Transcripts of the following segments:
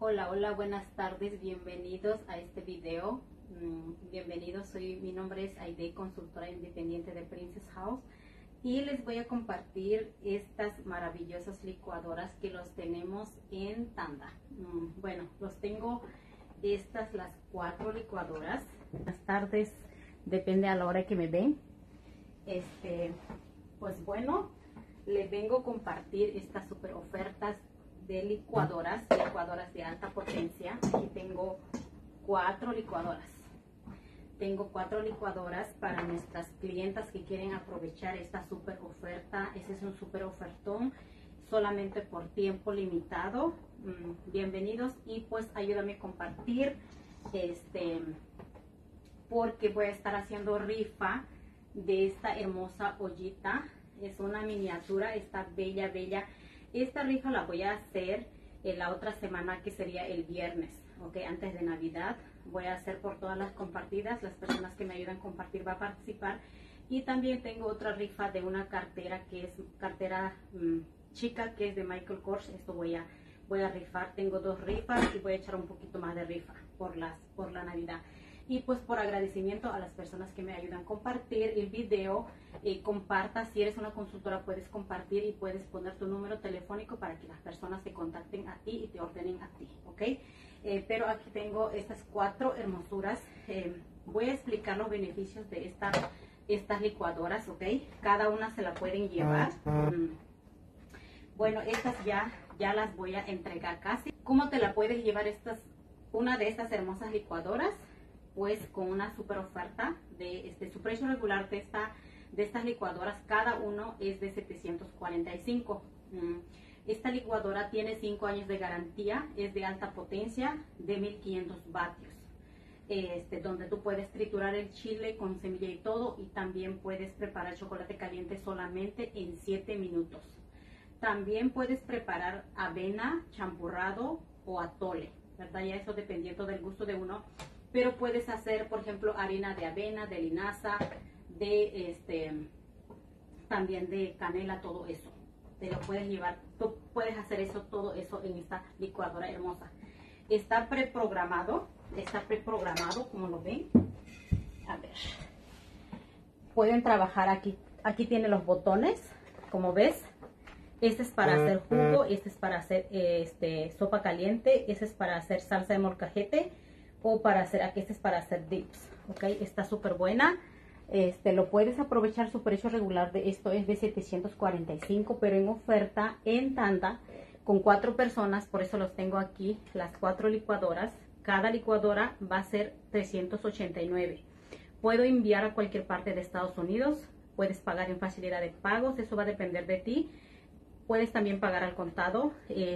Hola, hola, buenas tardes, bienvenidos a este video. Bienvenidos, mi nombre es Aide, consultora independiente de Princess House, y les voy a compartir estas maravillosas licuadoras que los tenemos en tanda. Bueno, los tengo, las 4 licuadoras. Buenas tardes, depende a la hora que me ven. Pues bueno, les vengo a compartir estas super ofertas de licuadoras de alta potencia. Aquí tengo 4 licuadoras. Tengo 4 licuadoras para nuestras clientas que quieren aprovechar esta super oferta. Este es un super ofertón solamente por tiempo limitado. Bienvenidos, y pues ayúdame a compartir porque voy a estar haciendo rifa de esta hermosa ollita. Es una miniatura, está bella, bella. Esta rifa la voy a hacer la otra semana, que sería el viernes, ok, antes de Navidad. Voy a hacer por todas las compartidas. Las personas que me ayudan a compartir va a participar. Y también tengo otra rifa de una cartera, que es cartera chica, que es de Michael Kors. Esto voy a rifar. Tengo 2 rifas y voy a echar un poquito más de rifa por la Navidad. Y pues por agradecimiento a las personas que me ayudan a compartir el video, comparta. Si eres una consultora, puedes compartir y puedes poner tu número telefónico para que las personas te contacten a ti y te ordenen a ti, ¿ok? Pero aquí tengo estas 4 hermosuras. Voy a explicar los beneficios de estas licuadoras, ¿ok? Cada una se la pueden llevar. Bueno, estas ya las voy a entregar casi. ¿Cómo te la puedes llevar una de estas hermosas licuadoras? Pues con una super oferta de su precio regular de estas licuadoras. Cada uno es de 745. Esta licuadora tiene 5 años de garantía, es de alta potencia, de 1500 vatios, donde tú puedes triturar el chile con semilla y todo, y también puedes preparar chocolate caliente solamente en 7 minutos. También puedes preparar avena, champurrado o atole, ¿verdad? Ya eso dependiendo del gusto de uno. Pero puedes hacer, por ejemplo, harina de avena, de linaza, también de canela, todo eso. Te lo puedes llevar, tú puedes hacer todo eso en esta licuadora hermosa. Está preprogramado, como lo ven. A ver. Pueden trabajar aquí. Aquí tiene los botones, como ves. Este es para hacer jugo, este es para hacer sopa caliente, este es para hacer salsa de molcajete, o para hacer, aquí este es para hacer dips, ok. Está súper buena. Lo puedes aprovechar. Su precio regular de esto es de 745, pero en oferta en tanda con 4 personas, por eso los tengo aquí, las 4 licuadoras. Cada licuadora va a ser 389. Puedo enviar a cualquier parte de Estados Unidos. Puedes pagar en facilidad de pagos, eso va a depender de ti. Puedes también pagar al contado.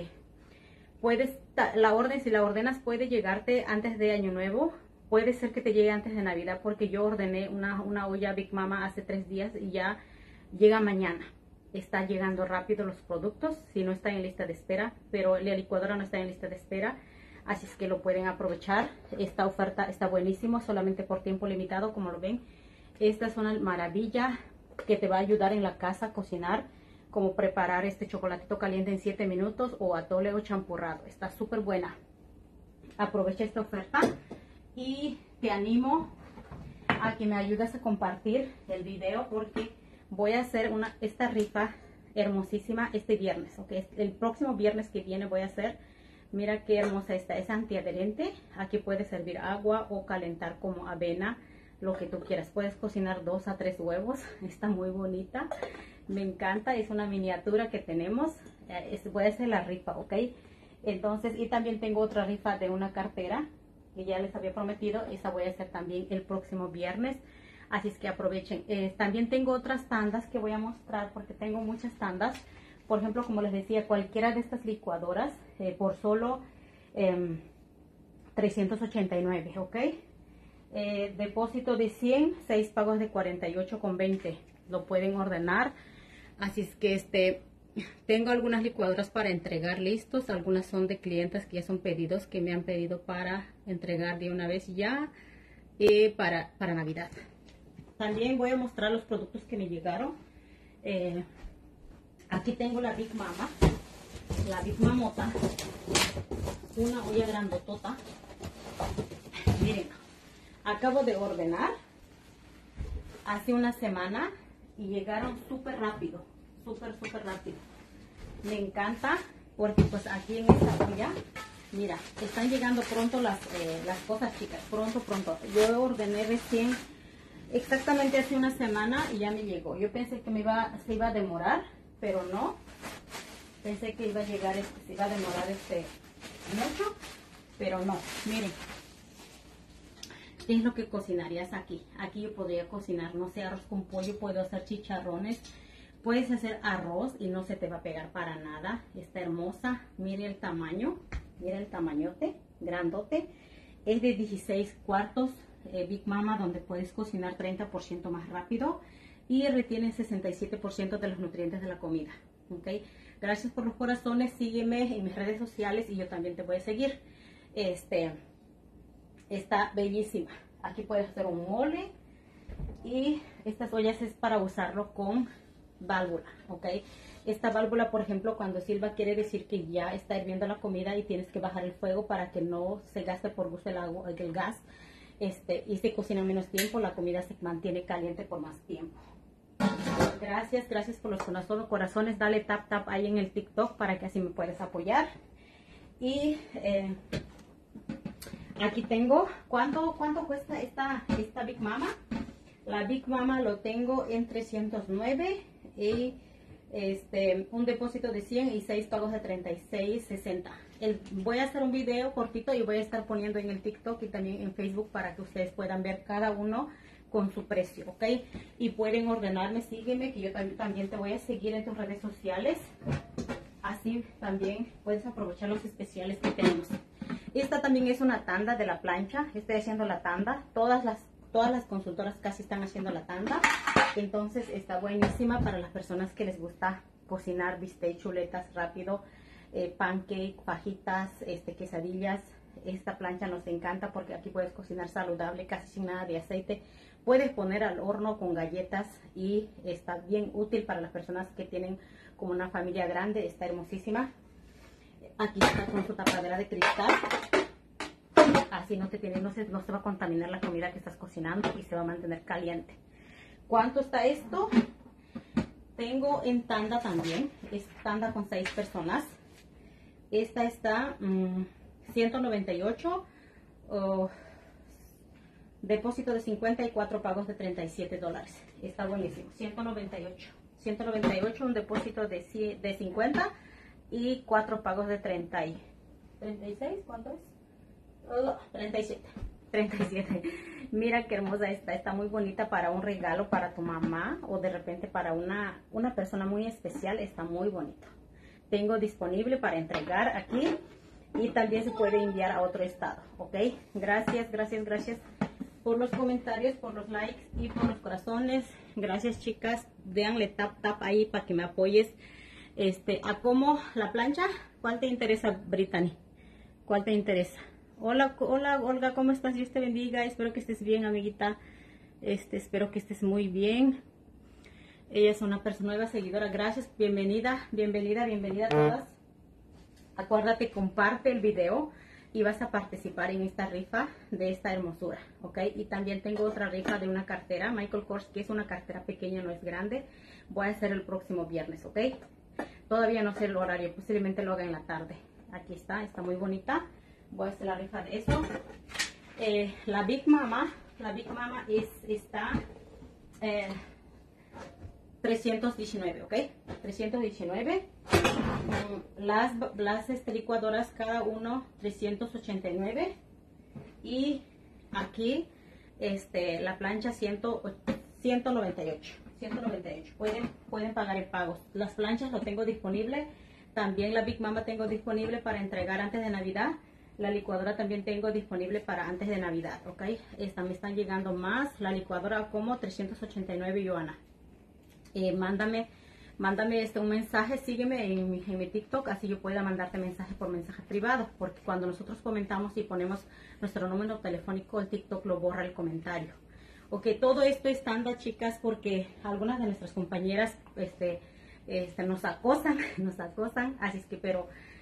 Si la ordenas, puede llegarte antes de Año Nuevo. Puede ser que te llegue antes de Navidad, porque yo ordené una olla Big Mama hace 3 días y ya llega mañana. Está llegando rápido los productos, si no está en lista de espera, pero la licuadora no está en lista de espera, así es que lo pueden aprovechar. Esta oferta está buenísima, solamente por tiempo limitado, como lo ven. Esta es una maravilla que te va a ayudar en la casa a cocinar, como preparar este chocolatito caliente en 7 minutos, o atole o champurrado. Está súper buena. Aprovecha esta oferta y te animo a que me ayudes a compartir el video, porque voy a hacer esta rifa hermosísima este viernes, ¿ok? El próximo viernes que viene voy a hacer. Mira qué hermosa esta, es antiadherente. Aquí puedes servir agua o calentar como avena, lo que tú quieras. Puedes cocinar 2 a 3 huevos. Está muy bonita, me encanta. Es una miniatura que tenemos. Voy a hacer la rifa, ok. Entonces, y también tengo otra rifa de una cartera que ya les había prometido. Esa voy a hacer también el próximo viernes, así es que aprovechen. También tengo otras tandas que voy a mostrar, porque tengo muchas tandas. Por ejemplo, como les decía, cualquiera de estas licuadoras por solo 389, ok. Depósito de 100, 6 pagos de 48,20. Lo pueden ordenar. Así es que tengo algunas licuadoras para entregar listos. Algunas son de clientes que ya son pedidos, que me han pedido para entregar de una vez ya para Navidad. También voy a mostrar los productos que me llegaron. Aquí tengo la Big Mama, la Big Mamota. una olla grandotota. Miren, acabo de ordenar hace una semana y llegaron súper rápido, súper rápido. Me encanta porque pues aquí en esta olla, mira, están llegando pronto las cosas, chicas, pronto. Yo ordené recién, exactamente hace una semana y ya me llegó. Yo pensé que se iba a demorar, pero no. Pensé que iba a llegar, se iba a demorar mucho, pero no. Miren, ¿qué es lo que cocinarías aquí? Aquí yo podría cocinar, no sé, arroz con pollo, puedo hacer chicharrones. Puedes hacer arroz y no se te va a pegar para nada. Está hermosa. Mire el tamaño. Mira el tamañote, grandote. Es de 16 cuartos Big Mama, donde puedes cocinar 30% más rápido y retiene 67% de los nutrientes de la comida. ¿Ok? Gracias por los corazones. Sígueme en mis redes sociales y yo también te voy a seguir. Está bellísima. Aquí puedes hacer un mole y estas ollas es para usarlo con válvula, ¿ok? Esta válvula, por ejemplo, cuando silba quiere decir que ya está hirviendo la comida y tienes que bajar el fuego para que no se gaste por gusto el gas, y se cocina menos tiempo, la comida se mantiene caliente por más tiempo. Gracias por los corazones. Dale tap ahí en el TikTok para que así me puedas apoyar. Y aquí tengo, ¿cuánto cuesta esta Big Mama? La Big Mama lo tengo en 309 y un depósito de 100 y 6 pagos de 36.60. Voy a hacer un video cortito y voy a estar poniendo en el TikTok y también en Facebook para que ustedes puedan ver cada uno con su precio, ¿ok? Y pueden ordenarme, sígueme, que yo también te voy a seguir en tus redes sociales. Así también puedes aprovechar los especiales que tenemos. Esta también es una tanda de la plancha. Estoy haciendo la tanda. Todas las consultoras casi están haciendo la tanda. Entonces está buenísima para las personas que les gusta cocinar bistec, chuletas rápido, pancake, fajitas, quesadillas. Esta plancha nos encanta porque aquí puedes cocinar saludable, casi sin nada de aceite. Puedes poner al horno con galletas y está bien útil para las personas que tienen como una familia grande. Está hermosísima. Aquí está con su tapadera de cristal. Así no se va a contaminar la comida que estás cocinando y se va a mantener caliente. ¿Cuánto está esto? Tengo en tanda también. Es tanda con 6 personas. Esta está 198. Depósito de 54 pagos de $37. Está buenísimo. 198. Un depósito de 50 y 4 pagos de 36. ¿Cuánto es? 37. Mira qué hermosa está muy bonita para un regalo para tu mamá o de repente para una persona muy especial. Está muy bonito. Tengo disponible para entregar aquí y también se puede enviar a otro estado, ¿ok? Gracias por los comentarios, por los likes y por los corazones. Gracias, chicas. Déanle tap ahí para que me apoyes. ¿A cómo la plancha? ¿Cuál te interesa, Brittany? ¿Cuál te interesa? Hola, Olga, ¿cómo estás? Dios te bendiga. Espero que estés bien, amiguita. Espero que estés muy bien. Ella es una persona nueva seguidora. Gracias, bienvenida a todas. Acuérdate, comparte el video y vas a participar en esta rifa de esta hermosura, ¿ok? Y también tengo otra rifa de una cartera, Michael Kors, que es una cartera pequeña, no es grande. Voy a hacer el próximo viernes, ¿ok? Todavía no sé el horario, posiblemente lo haga en la tarde. Aquí está muy bonita. Voy a hacer la rifa de eso. La Big Mama está 319, ¿ok? 319. Las licuadoras cada uno 389. Y aquí la plancha 198. Pueden pagar en pagos. Las planchas lo tengo disponible. También la Big Mama tengo disponible para entregar antes de Navidad. La licuadora también tengo disponible para antes de Navidad, ¿ok? Me están llegando más. La licuadora como 389 yuanas. Mándame un mensaje, sígueme en mi TikTok, así yo pueda mandarte mensaje por mensaje privado, porque cuando nosotros comentamos y ponemos nuestro número telefónico, el TikTok lo borra el comentario. Ok, todo esto es tanda, chicas, porque algunas de nuestras compañeras nos acosan, así es que, pero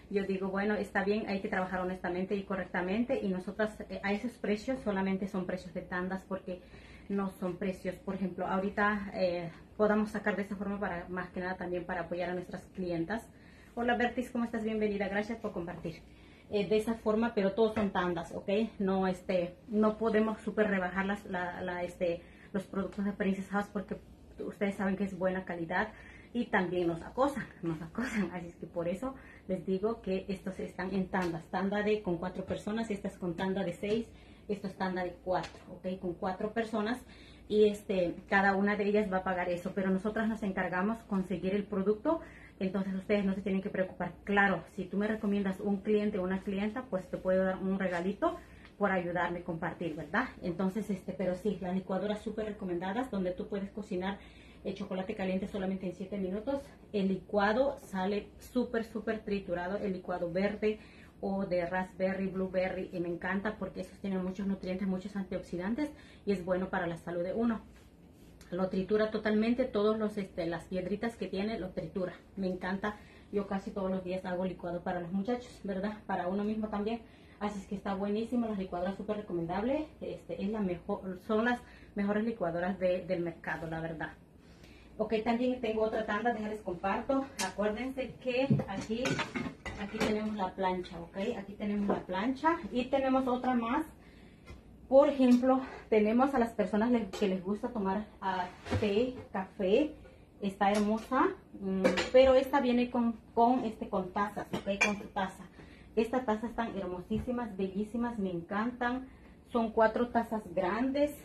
yo digo, bueno, está bien, hay que trabajar honestamente y correctamente, y nosotras a esos precios solamente son precios de tandas, porque no son precios, por ejemplo, ahorita podamos sacar de esa forma para, más que nada, también para apoyar a nuestras clientas. Hola Bertis, ¿cómo estás? Bienvenida, gracias por compartir. De esa forma, pero todos son tandas, ¿ok? No, no podemos súper rebajar los productos de Princess House, porque ustedes saben que es buena calidad y también nos acosan, así es que por eso les digo que estos están en tandas, tanda de con 4 personas, esta es con tanda de 6, esto es tanda de 4, ¿ok? Con 4 personas, y cada una de ellas va a pagar eso, pero nosotras nos encargamos conseguir el producto. Entonces ustedes no se tienen que preocupar. Claro, si tú me recomiendas un cliente o una clienta, pues te puedo dar un regalito por ayudarme a compartir, ¿verdad? Entonces, pero sí, las licuadoras súper recomendadas, donde tú puedes cocinar el chocolate caliente solamente en 7 minutos. El licuado sale súper triturado, el licuado verde o de raspberry, blueberry, y me encanta porque esos tienen muchos nutrientes, muchos antioxidantes, y es bueno para la salud de uno. Lo tritura totalmente, todos las piedritas que tiene, lo tritura. Me encanta, yo casi todos los días hago licuado para los muchachos, ¿verdad? Para uno mismo también. Así es que está buenísimo, las licuadoras súper recomendables. Son las mejores licuadoras del mercado, la verdad. Ok, también tengo otra tanda, déjales comparto. Acuérdense que aquí tenemos la plancha, ok. Aquí tenemos la plancha y tenemos otra más. Por ejemplo, tenemos a las personas que les gusta tomar té, café. Está hermosa, pero esta viene con tazas, ¿ok? Con su taza. Estas tazas están hermosísimas, bellísimas, me encantan. Son 4 tazas grandes,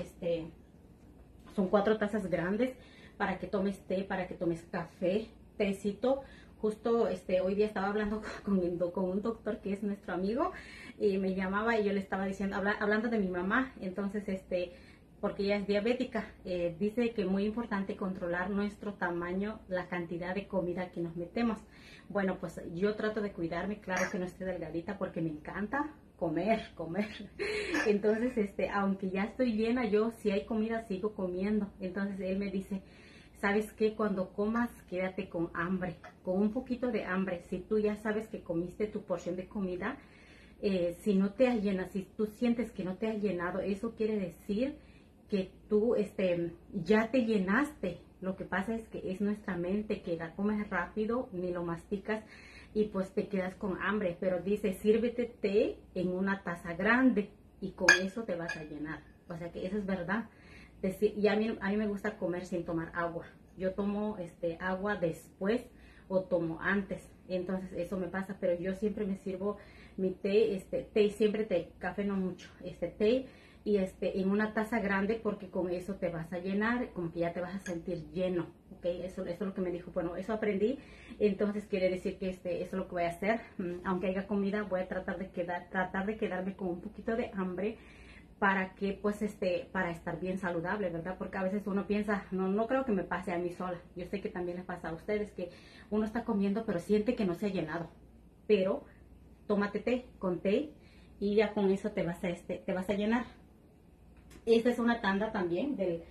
son 4 tazas grandes para que tomes té, para que tomes café, tecito. Justo hoy día estaba hablando con un doctor que es nuestro amigo, y me llamaba y yo le estaba diciendo, hablando de mi mamá. Entonces, porque ella es diabética, dice que es muy importante controlar nuestro tamaño, la cantidad de comida que nos metemos. Bueno, pues yo trato de cuidarme, claro que no esté delgadita, porque me encanta comer. Entonces, aunque ya estoy llena, yo si hay comida sigo comiendo. Entonces él me dice, ¿sabes qué? Cuando comas, quédate con hambre, con un poquito de hambre. Si tú ya sabes que comiste tu porción de comida, si no te has llenado, si tú sientes que no te has llenado, eso quiere decir que tú ya te llenaste. Lo que pasa es que es nuestra mente que la comes rápido, ni lo masticas, y pues te quedas con hambre. Pero dice, sírvete té en una taza grande y con eso te vas a llenar. O sea que eso es verdad. Y a mí me gusta comer sin tomar agua. Yo tomo agua después o tomo antes. Entonces eso me pasa, pero yo siempre me sirvo mi té, siempre té, café no mucho, té, y en una taza grande, porque con eso te vas a llenar, como que ya te vas a sentir lleno, ¿ok? Eso es lo que me dijo. Bueno, eso aprendí. Entonces quiere decir que eso es lo que voy a hacer. Aunque haya comida, voy a tratar de quedarme con un poquito de hambre, para que pues para estar bien saludable, ¿verdad? Porque a veces uno piensa, no creo que me pase a mí sola. Yo sé que también les pasa a ustedes, que uno está comiendo pero siente que no se ha llenado. Pero tómate té con té y ya con eso te vas a llenar. Esta es una tanda también de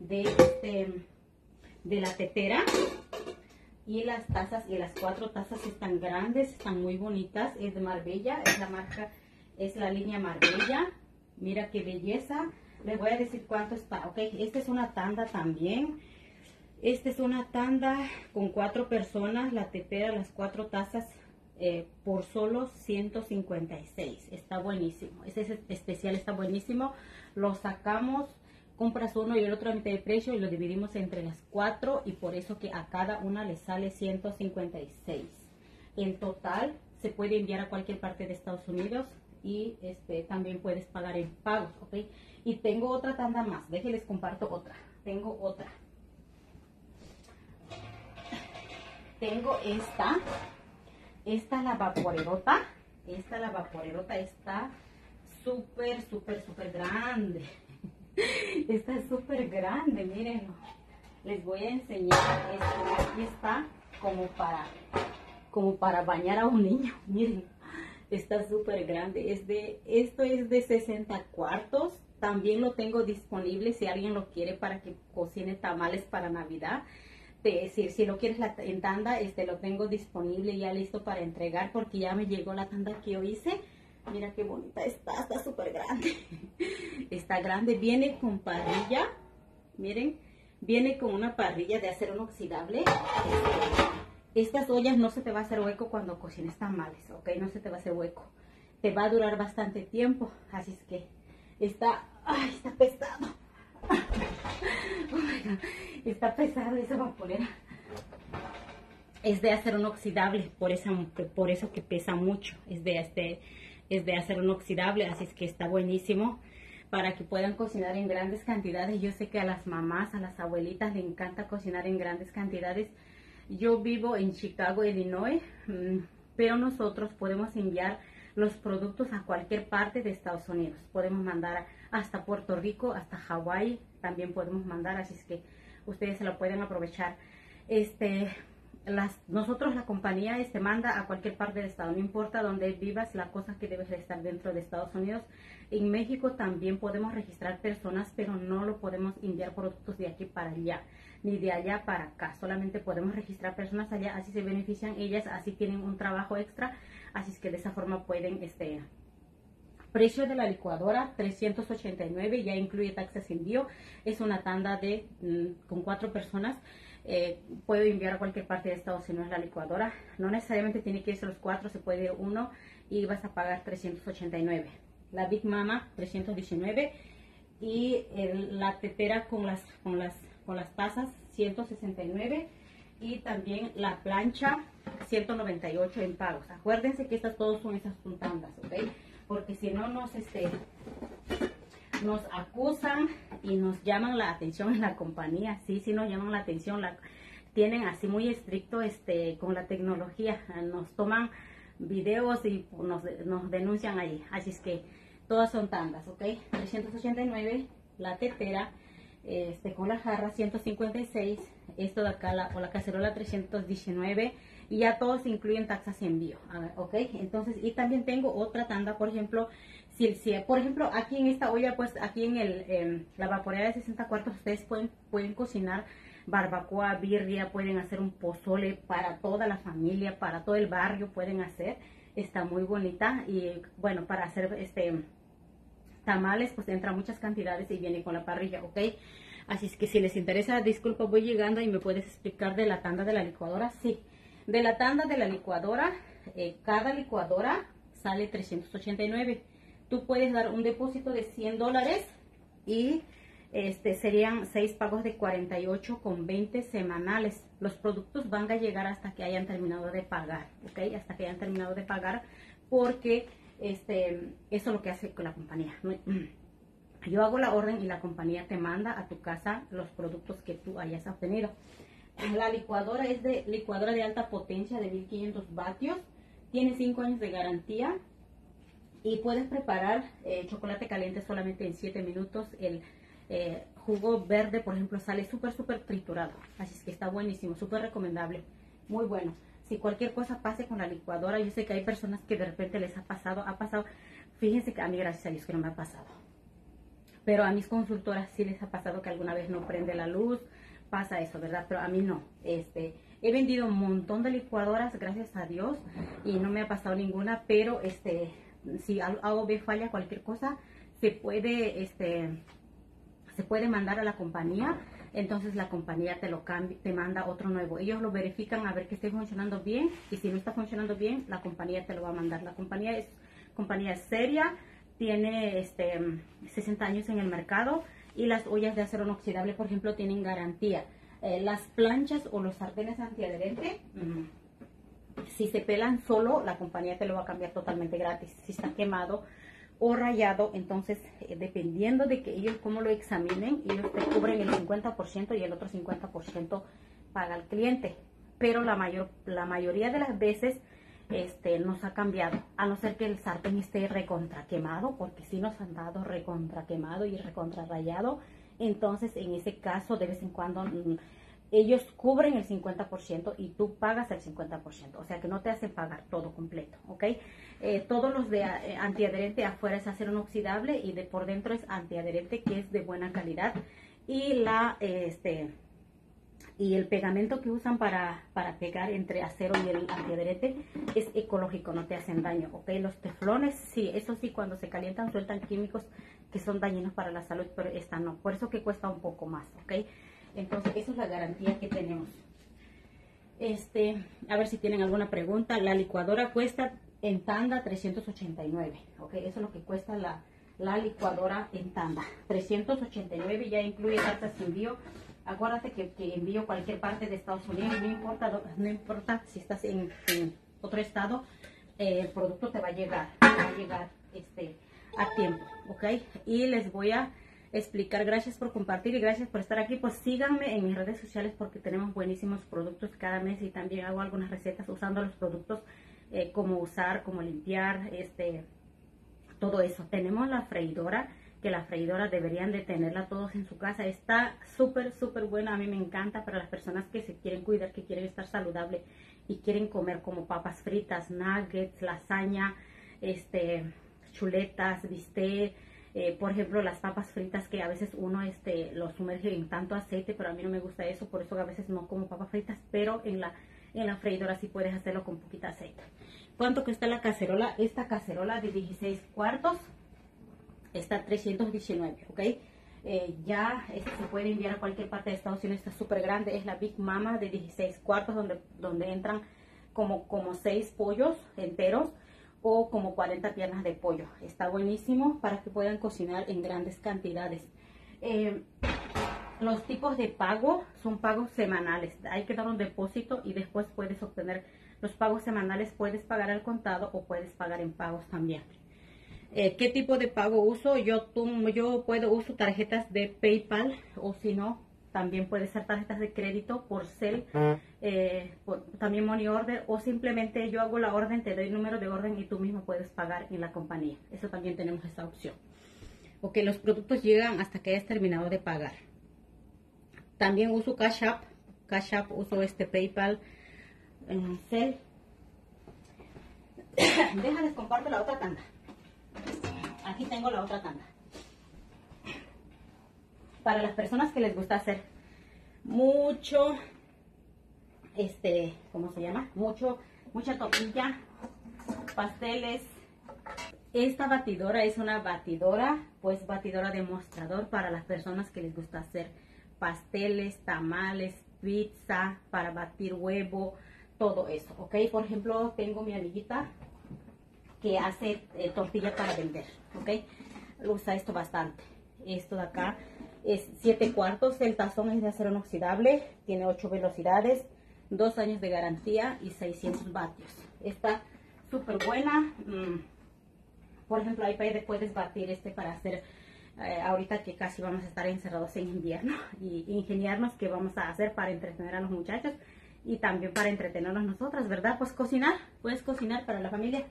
la tetera. Y las tazas, y las 4 tazas están grandes, están muy bonitas. Es de Marbella, es la marca, es la línea Marbella. Mira qué belleza. Les voy a decir cuánto está, ok. Esta es una tanda también. Esta es una tanda con 4 personas. La tetera, las 4 tazas, por solo 156. Está buenísimo. Este es especial, está buenísimo. Lo sacamos, compras uno y el otro a mitad de precio, y lo dividimos entre las 4, y por eso que a cada una le sale 156. En total se puede enviar a cualquier parte de Estados Unidos. Y también puedes pagar en pagos, ¿ok? Y tengo otra tanda más. Déjenles comparto otra. Tengo otra. Tengo esta. Esta la vaporerota. La vaporerota está súper grande. Está súper grande, mírenlo. Les voy a enseñar esto. Aquí está como para bañar a un niño. Miren. Está súper grande. Esto es de 60 cuartos. También lo tengo disponible si alguien lo quiere para que cocine tamales para Navidad. si lo quieres en tanda, lo tengo disponible ya listo para entregar, porque ya me llegó la tanda que yo hice. Mira qué bonita está súper grande. Está grande, viene con parrilla, miren, viene con una parrilla de acero inoxidable. Estas ollas no se te va a hacer hueco cuando cocines tamales, ¿ok? No se te va a hacer hueco. Te va a durar bastante tiempo, así es que está pesado. Oh my God. Está pesado esa vaporera. Es de acero inoxidable, por eso que pesa mucho. Es de acero inoxidable, así es que está buenísimo para que puedan cocinar en grandes cantidades. Yo sé que a las mamás, a las abuelitas les encanta cocinar en grandes cantidades. Yo vivo en Chicago, Illinois, pero nosotros podemos enviar los productos a cualquier parte de Estados Unidos. Podemos mandar hasta Puerto Rico, hasta Hawái, también podemos mandar, así es que ustedes se lo pueden aprovechar. Nosotros, la compañía, manda a cualquier parte del estado, no importa dónde vivas, la cosa que debes estar dentro de Estados Unidos. En México también podemos registrar personas, pero no lo podemos enviar productos de aquí para allá, ni de allá para acá. Solamente podemos registrar personas allá, así se benefician ellas, así tienen un trabajo extra, así es que de esa forma pueden, precio de la licuadora, $389, ya incluye taxas de envío. Es una tanda con 4 personas. Puedo enviar a cualquier parte de Estados Unidos la licuadora. No necesariamente tiene que irse los 4, se puede ir uno y vas a pagar $389. La Big Mama, $319. Y la tetera con las tazas, $169. Y también la plancha, $198 en pagos. Acuérdense que estas todas son esas tandas, ¿ok? Porque si no nos acusan y nos llaman la atención en la compañía. Sí nos llaman la atención, tienen así muy estricto con la tecnología, nos toman videos y nos denuncian allí. Así es que todas son tandas, ¿ok? 389, la tetera, con la jarra 156, esto de acá, la cacerola 319, y ya todos incluyen taxas de envío, ¿ok? Entonces, y también tengo otra tanda, por ejemplo, por ejemplo, aquí en esta olla, pues aquí en la vaporera de 60 cuartos, ustedes pueden cocinar barbacoa, birria, pueden hacer un pozole para toda la familia, para todo el barrio pueden hacer. Está muy bonita y bueno, para hacer tamales, pues entra muchas cantidades y viene con la parrilla, ¿ok? Así es que si les interesa, disculpa, voy llegando y me puedes explicar de la tanda de la licuadora. Sí, de la tanda de la licuadora, cada licuadora sale $389. Tú puedes dar un depósito de $100 y serían 6 pagos de $48.20 semanales. Los productos van a llegar hasta que hayan terminado de pagar, ¿ok? Hasta que hayan terminado de pagar, porque eso es lo que hace con la compañía. Yo hago la orden y la compañía te manda a tu casa los productos que tú hayas obtenido. La licuadora es licuadora de alta potencia de 1500 vatios. Tiene 5 años de garantía. Y puedes preparar chocolate caliente solamente en 7 minutos. El jugo verde, por ejemplo, sale súper triturado. Así es que está buenísimo, súper recomendable. Muy bueno. Si cualquier cosa pase con la licuadora, yo sé que hay personas que de repente les ha pasado. Fíjense que a mí, gracias a Dios, que no me ha pasado. Pero a mis consultoras sí les ha pasado que alguna vez no prende la luz. Pasa eso, ¿verdad? Pero a mí no. He vendido un montón de licuadoras, gracias a Dios, y no me ha pasado ninguna, pero si algo ve falla, cualquier cosa, se puede mandar a la compañía. Entonces la compañía te manda otro nuevo. Ellos lo verifican a ver que esté funcionando bien, y si no está funcionando bien, la compañía te lo va a mandar. La compañía es seria, tiene 60 años en el mercado, y las ollas de acero inoxidable, por ejemplo, tienen garantía. Las planchas o los sartenes antiadherentes, si se pelan solo, la compañía te lo va a cambiar totalmente gratis. Si está quemado o rayado, entonces dependiendo de que ellos cómo lo examinen, ellos te cubren el 50% y el otro 50% paga el cliente. Pero la mayoría de las veces nos ha cambiado, a no ser que el sartén esté recontra quemado, porque si nos han dado recontra quemado y recontra rayado. Entonces en ese caso de vez en cuando ellos cubren el 50% y tú pagas el 50%, o sea que no te hacen pagar todo completo, ¿ok? Todos los de antiadherente afuera es acero inoxidable y por dentro es antiadherente, que es de buena calidad, y Y el pegamento que usan para pegar entre acero y el antiadherente es ecológico, no te hacen daño, ¿ok? Los teflones, sí, eso sí, cuando se calientan sueltan químicos que son dañinos para la salud, pero esta no. Por eso que cuesta un poco más, ¿ok? Entonces, esa es la garantía que tenemos. A ver si tienen alguna pregunta. La licuadora cuesta en tanda 389, ¿ok? Eso es lo que cuesta la licuadora en tanda. 389, ya incluye gastos de envío. Acuérdate que envío cualquier parte de Estados Unidos, no importa si estás en otro estado, el producto te va a llegar a tiempo, ¿ok? Y les voy a explicar, gracias por compartir y gracias por estar aquí. Pues síganme en mis redes sociales porque tenemos buenísimos productos cada mes y también hago algunas recetas usando los productos, cómo usar, cómo limpiar, todo eso. Tenemos la freidora, que la freidora deberían de tenerla todos en su casa. Está súper buena, a mí me encanta para las personas que se quieren cuidar, que quieren estar saludable y quieren comer como papas fritas, nuggets, lasaña, chuletas, bistec. Por ejemplo, las papas fritas que a veces uno lo sumerge en tanto aceite, pero a mí no me gusta eso, por eso a veces no como papas fritas, pero en la freidora sí puedes hacerlo con poquita aceite. ¿Cuánto cuesta la cacerola? Esta cacerola de 16 cuartos está 319, ¿ok? Ya se puede enviar a cualquier parte de Estados Unidos, está súper grande, es la Big Mama de 16 cuartos donde entran como 6 pollos enteros o como 40 piernas de pollo. Está buenísimo para que puedan cocinar en grandes cantidades. Los tipos de pago son pagos semanales. Hay que dar un depósito y después puedes obtener los pagos semanales. Puedes pagar al contado o puedes pagar en pagos también. ¿Qué tipo de pago uso? Yo puedo usar tarjetas de PayPal o si no, también puede ser tarjetas de crédito por Zelle, también Money Order o simplemente yo hago la orden, te doy el número de orden y tú mismo puedes pagar en la compañía. Eso también tenemos esa opción. Ok, los productos llegan hasta que hayas terminado de pagar. También uso Cash App, uso PayPal, Zelle. Déjales comparto la otra tanda. Aquí tengo la otra tanda. Para las personas que les gusta hacer mucho, ¿cómo se llama? Mucha tortilla, pasteles. Esta batidora es una batidora de mostrador para las personas que les gusta hacer pasteles, tamales, pizza, para batir huevo, todo eso, ¿ok? Por ejemplo, tengo mi amiguita que hace tortilla para vender, ¿ok? Usa esto bastante. Esto de acá es 7 cuartos, el tazón es de acero inoxidable, tiene 8 velocidades, 2 años de garantía y 600 vatios. Está súper buena. Por ejemplo, ahí puedes batir para hacer, ahorita que casi vamos a estar encerrados en invierno, y ingeniarnos qué vamos a hacer para entretener a los muchachos y también para entretenernos nosotras, ¿verdad? Pues cocinar, puedes cocinar para la familia.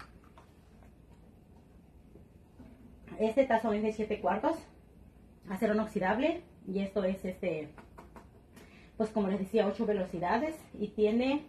Este tazón es de 7 cuartos, acero inoxidable, y esto es pues como les decía, 8 velocidades y tiene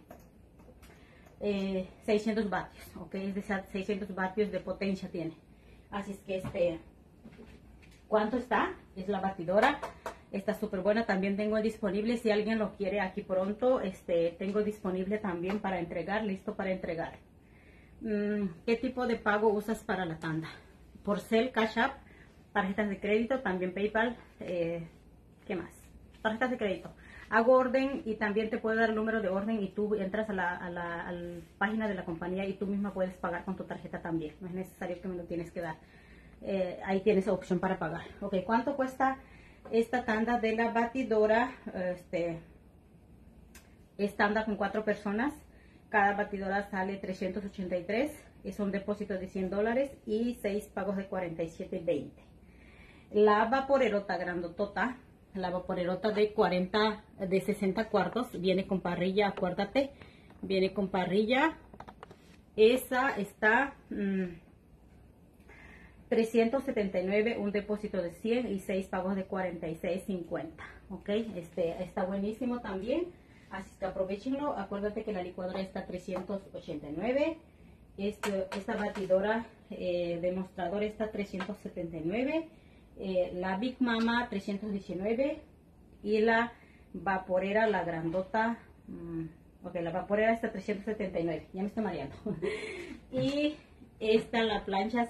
600 vatios, ok, es de 600 vatios de potencia tiene. Así es que ¿cuánto está? Es la batidora, está súper buena. También tengo disponible, si alguien lo quiere aquí pronto, tengo disponible también para entregar, listo para entregar. ¿Qué tipo de pago usas para la tanda? Por Zelle, Cash App, tarjetas de crédito, también PayPal, ¿qué más? Tarjetas de crédito. Hago orden y también te puedo dar el número de orden y tú entras a la página de la compañía y tú misma puedes pagar con tu tarjeta también. No es necesario que me lo tienes que dar. Ahí tienes opción para pagar. Ok, ¿cuánto cuesta esta tanda de la batidora? Es tanda con 4 personas. Cada batidora sale 383. Es un depósito de $100 y 6 pagos de $47.20. La vaporerota grandotota, la vaporerota de 60 cuartos, viene con parrilla, acuérdate, viene con parrilla. Esa está 379, un depósito de 100 y 6 pagos de $46.50. Ok, está buenísimo también, así que aprovechenlo. Acuérdate que la licuadora está 389. Esta batidora demostrador está 379, la Big Mama 319 y la vaporera, la grandota. Ok, la vaporera está 379, ya me estoy mareando. Y esta, la plancha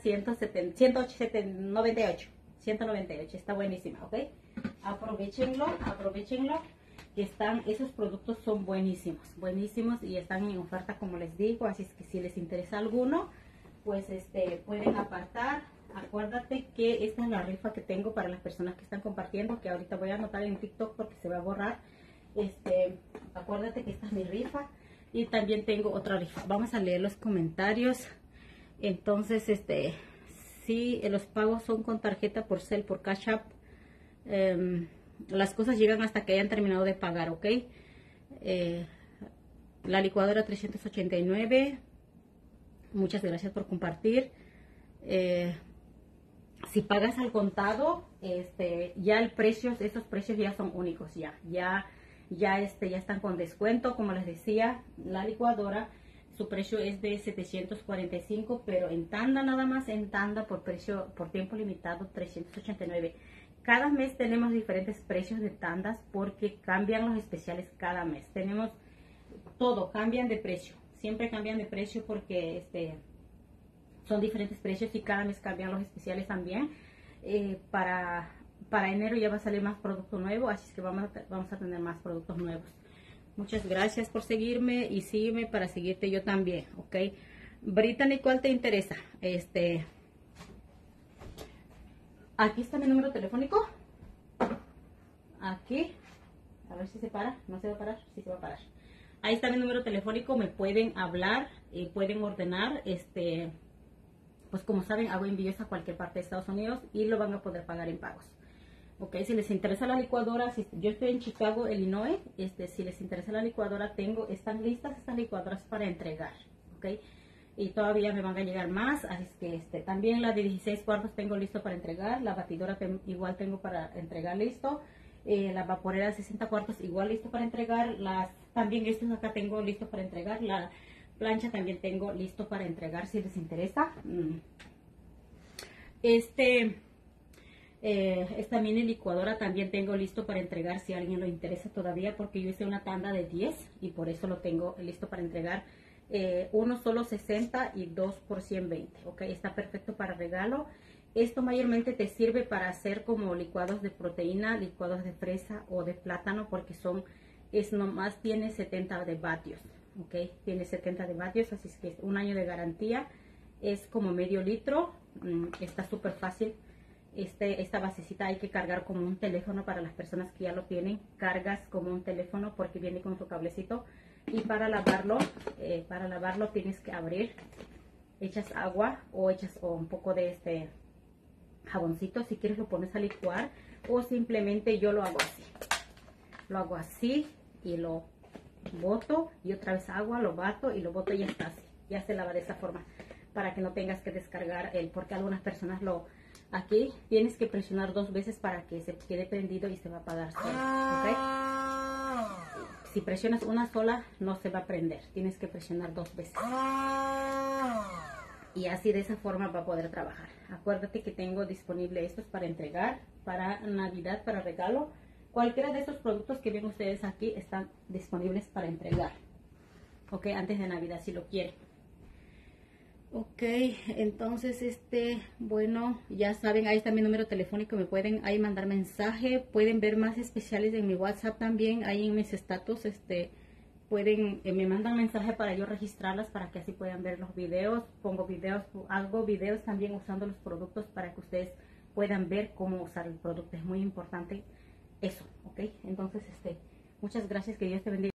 198, está buenísima, ok. Aprovechenlo, que esos productos son buenísimos y están en oferta, como les digo, así es que si les interesa alguno, pues pueden apartar. Acuérdate que esta es la rifa que tengo para las personas que están compartiendo, que ahorita voy a anotar en TikTok porque se va a borrar. Acuérdate que esta es mi rifa y también tengo otra rifa. Vamos a leer los comentarios. Entonces, sí, los pagos son con tarjeta por Cel, por Cash App. Las cosas llegan hasta que hayan terminado de pagar, ¿ok? La licuadora 389. Muchas gracias por compartir. Si pagas al contado, ya esos precios ya son únicos, ya están con descuento. Como les decía, la licuadora, su precio es de 745, pero en tanda, nada más en tanda, por tiempo limitado, 389. Cada mes tenemos diferentes precios de tandas porque cambian los especiales cada mes. Tenemos todo, cambian de precio, siempre cambian de precio porque son diferentes precios y cada mes cambian los especiales también. Para enero ya va a salir más producto nuevo, así es que vamos a tener más productos nuevos. Muchas gracias por seguirme y sígueme para seguirte yo también, ¿ok? Brittany, ¿cuál te interesa? Aquí está mi número telefónico. Aquí. A ver si se para. ¿No se va a parar? Sí se va a parar. Ahí está mi número telefónico. Me pueden hablar, pueden ordenar. Pues como saben, hago envíos a cualquier parte de Estados Unidos y lo van a poder pagar en pagos. Ok, si les interesa la licuadora, yo estoy en Chicago, Illinois. Si les interesa la licuadora, están listas estas licuadoras para entregar. Ok. Y todavía me van a llegar más, así es que también la de 16 cuartos tengo listo para entregar, la batidora igual tengo para entregar listo, la vaporera de 60 cuartos igual listo para entregar, también estos acá tengo listo para entregar, la plancha también tengo listo para entregar si les interesa. Esta mini licuadora también tengo listo para entregar si a alguien lo interesa todavía, porque yo hice una tanda de 10 y por eso lo tengo listo para entregar. Uno solo 60 y dos por 120, ok, está perfecto para regalo. Esto mayormente te sirve para hacer como licuados de proteína, licuados de fresa o de plátano, porque nomás tiene 70 de vatios, ok, tiene 70 de vatios, así es que es un año de garantía, es como medio litro. Está súper fácil. Esta basecita hay que cargar como un teléfono para las personas que ya lo tienen, cargas como un teléfono porque viene con su cablecito. Y para lavarlo tienes que abrir, echas agua o un poco de jaboncito, si quieres lo pones a licuar, o simplemente yo lo hago así y lo boto y otra vez agua, lo bato y lo boto y ya está así, ya se lava de esa forma para que no tengas que descargar porque algunas personas aquí tienes que presionar 2 veces para que se quede prendido y se va a apagar solo, ¿ok? Si presionas una sola, no se va a prender. Tienes que presionar 2 veces. Y así de esa forma va a poder trabajar. Acuérdate que tengo disponible estos para entregar, para Navidad, para regalo. Cualquiera de estos productos que ven ustedes aquí están disponibles para entregar. Ok, antes de Navidad si lo quieren. Ok, entonces bueno, ya saben, ahí está mi número telefónico, me pueden ahí mandar mensaje, pueden ver más especiales en mi WhatsApp también, ahí en mis estatus, me mandan mensaje para yo registrarlas para que así puedan ver los videos, hago videos también usando los productos para que ustedes puedan ver cómo usar el producto, es muy importante eso, ok, entonces muchas gracias, que Dios te bendiga.